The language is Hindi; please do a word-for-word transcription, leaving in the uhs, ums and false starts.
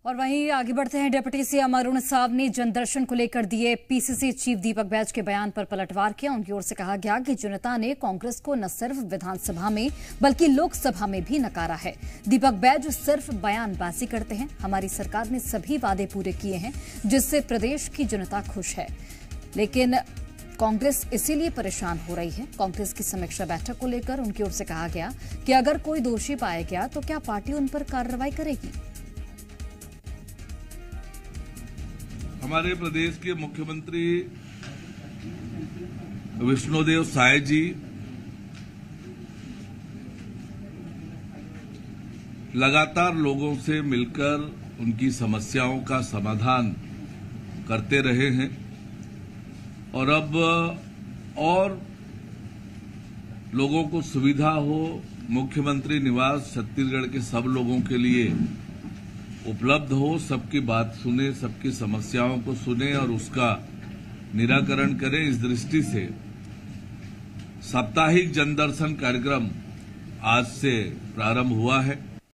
और वहीं आगे बढ़ते हैं। डिप्टी सीएम अरुण साव ने जनदर्शन को लेकर दिए पीसीसी चीफ दीपक बैज के बयान पर पलटवार किया। उनकी ओर से कहा गया कि जनता ने कांग्रेस को न सिर्फ विधानसभा में बल्कि लोकसभा में भी नकारा है। दीपक बैज सिर्फ बयानबाजी करते हैं। हमारी सरकार ने सभी वादे पूरे किए हैं जिससे प्रदेश की जनता खुश है, लेकिन कांग्रेस इसीलिए परेशान हो रही है। कांग्रेस की समीक्षा बैठक को लेकर उनकी ओर से कहा गया कि अगर कोई दोषी पाया गया तो क्या पार्टी उन पर कार्रवाई करेगी। हमारे प्रदेश के मुख्यमंत्री विष्णुदेव साय जी लगातार लोगों से मिलकर उनकी समस्याओं का समाधान करते रहे हैं और अब और लोगों को सुविधा हो, मुख्यमंत्री निवास छत्तीसगढ़ के सब लोगों के लिए उपलब्ध हो, सबकी बात सुने, सबकी समस्याओं को सुने और उसका निराकरण करें। इस दृष्टि से साप्ताहिक जनदर्शन कार्यक्रम आज से प्रारंभ हुआ है।